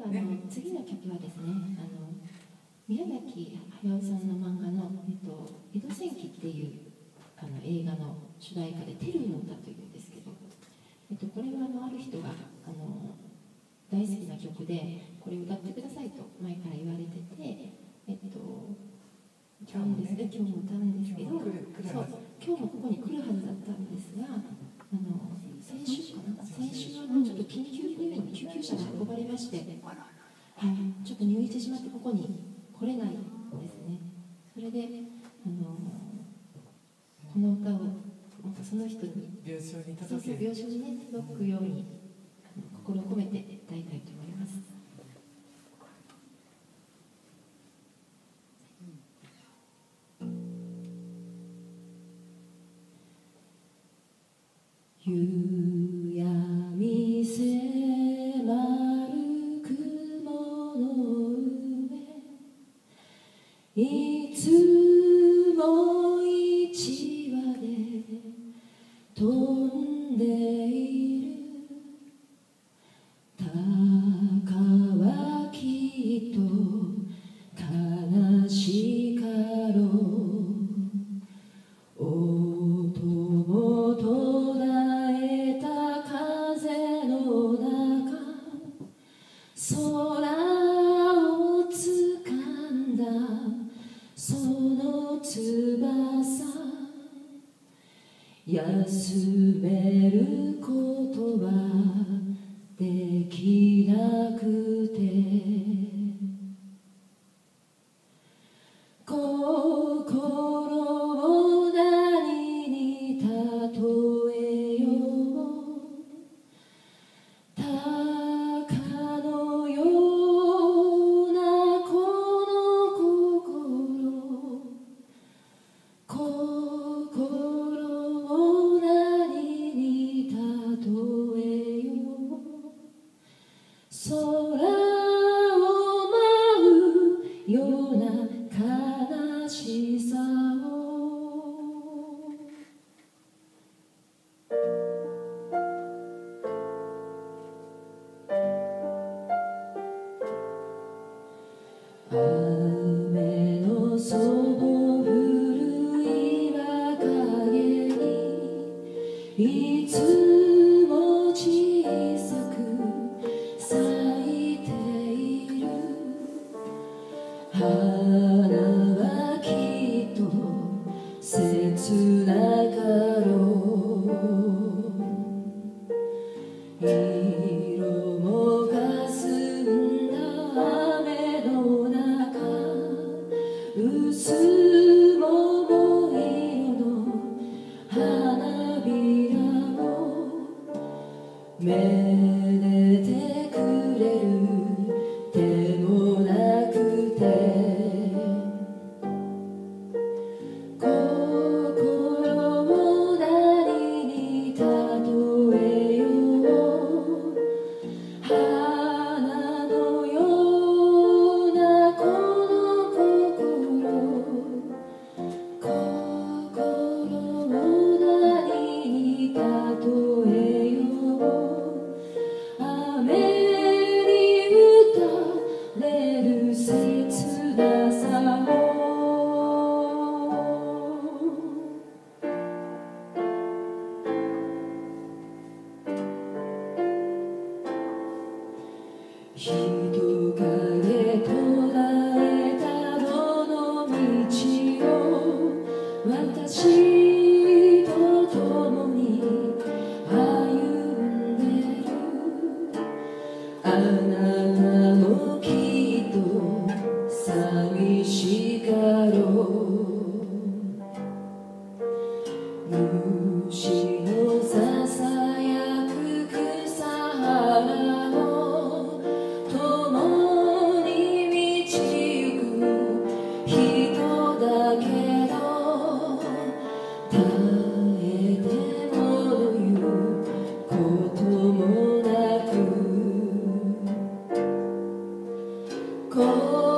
ね、次の曲はですね、宮崎駿さんの漫画の「江戸戦記」っていう映画の主題歌で「テルの歌」というんですけど、これはある人が大好きな曲で、これ歌ってくださいと前から言われてて、今日も歌うんですけど、今日もここに来るはずだったんですが、先週ちょっと緊急入院、救急車が運ばれまして、ちょっと入院してしまってここに来れないんですね。それでこの歌をその人に病床に届くように心を込めて歌いたいと思います。夕闇迫る雲の上、いつも一羽で飛んでいる鷹はきっと悲しかろう、音も途絶えた風の中、空を掴んだその翼、休めることはできなくて、心を何に例えよう、鷹のようなこの心を何に例えよう、空を舞うような悲しさを、雨のそぼ降る岩陰にいつも小さく咲いている花はきっと切なかろう、色もかすんだ雨の中、薄桃色の花びらをめでてくれる手もなくて、心を何に例えよう、花のようなこの心を何に例えよう、雨に打たれる切なさを、人影途絶えたどの道を私と共に歩んでる、あなたもきっと寂しかろう、虫のささやく草原を共に道行く人だけど、耐えても言うこともなく、